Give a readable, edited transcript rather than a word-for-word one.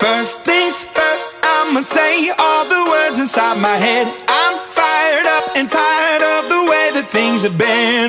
First things first, I'ma say all the words inside my head. I'm fired up and tired of the way that things have been.